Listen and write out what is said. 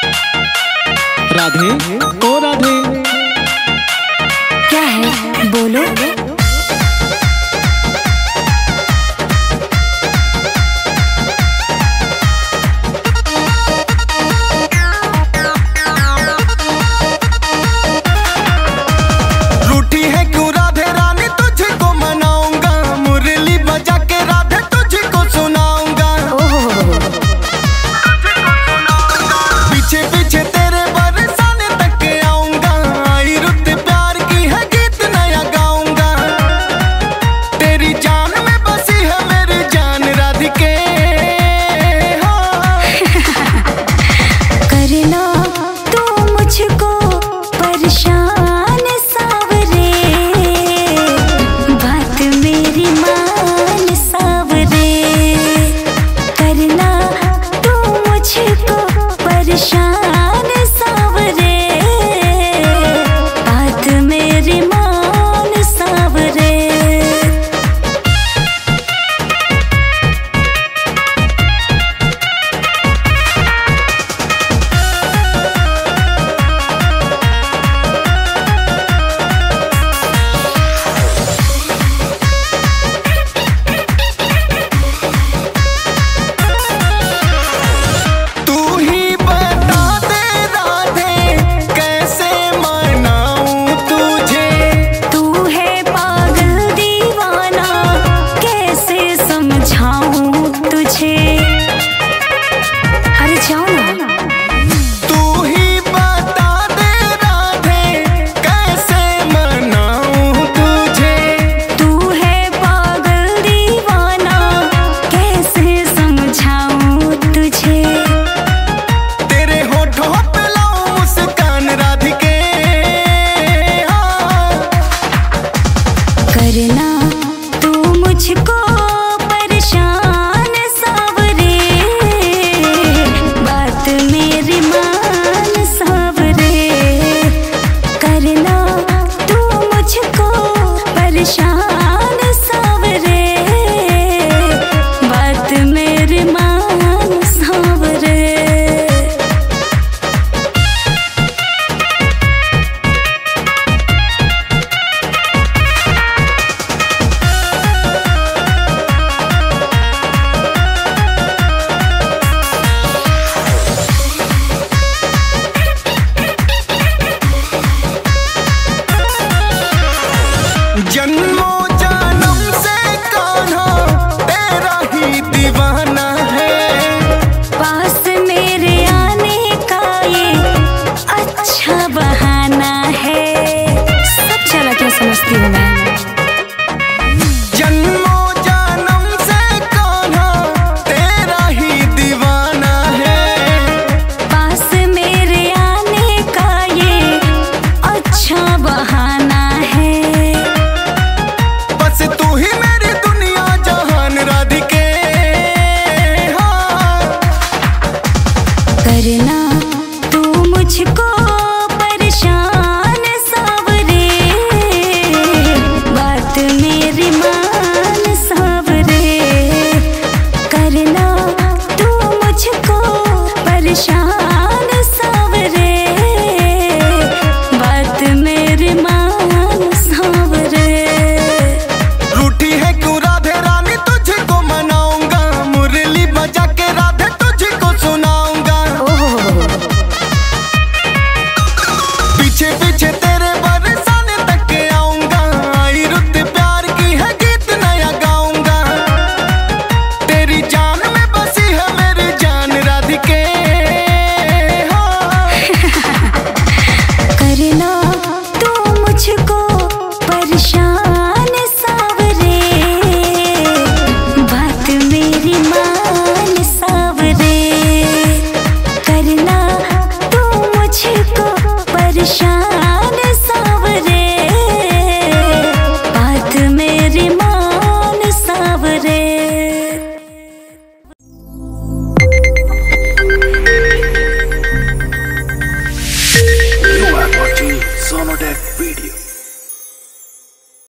राधे ओ राधे। क्या है बोलो। रूठी है क्यों राधे रानी तुझको मनाऊंगा, मुरली बजा के राधे तुझको सुनाऊंगा। पीछे पीछे तेरे बरसाने तक आऊंगा, आई रुत प्यार की है गीत नया गाऊंगा। तेरी जान में बसी है मेरी जान राधिके। करना तू मुझको परेशान सावरे, बात मेरी मान सावरे। करना तू मुझको परेशान सावरे, बात मेरी मान सावरे। तू ही बता दे राधे कैसे मनाऊं तुझे। तू है पागल दीवाना, कैसे समझाऊं तुझे। अरे जाओ ना। तू ही बता दे राधे कैसे मनाऊं तुझे। तू है पागल दीवाना, कैसे समझाऊं तुझे। तेरे होठों पे लाऊं मुस्कान राधिके। करना तू मुझको परेशान सावरे, बात मेरी मान सावरे। करना तू मुझको परेशान सावरे, बात मेरी मान सावरे। जन्मों जन्म से कान्हा तेरा ही दीवाना है। पास मेरे आने का ये अच्छा बहाना है। सब चला क्या समझती हूँ मैं। जन्मों जन्म से कान्हा तेरा ही दीवाना है। पास मेरे आने का ये अच्छा बहाना है। बस तू ही मेरी दुनिया जहान राधिके। करना तू मुझको